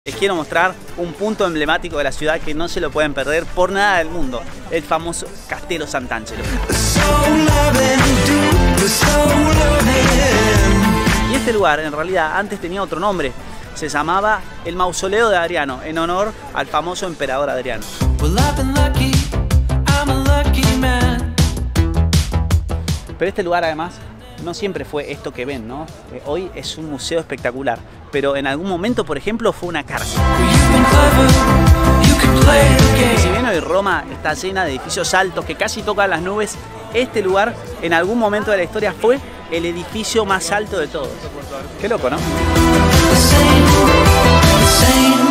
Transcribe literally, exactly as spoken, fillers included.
Les quiero mostrar un punto emblemático de la ciudad que no se lo pueden perder por nada del mundo, el famoso Castello Sant'Angelo. Y este lugar en realidad antes tenía otro nombre, se llamaba el Mausoleo de Adriano, en honor al famoso emperador Adriano. Pero este lugar además no siempre fue esto que ven, ¿no? Eh, hoy es un museo espectacular, pero en algún momento, por ejemplo, fue una cárcel. Y si bien hoy Roma está llena de edificios altos que casi tocan las nubes, este lugar en algún momento de la historia fue el edificio más alto de todos. Qué loco, ¿no?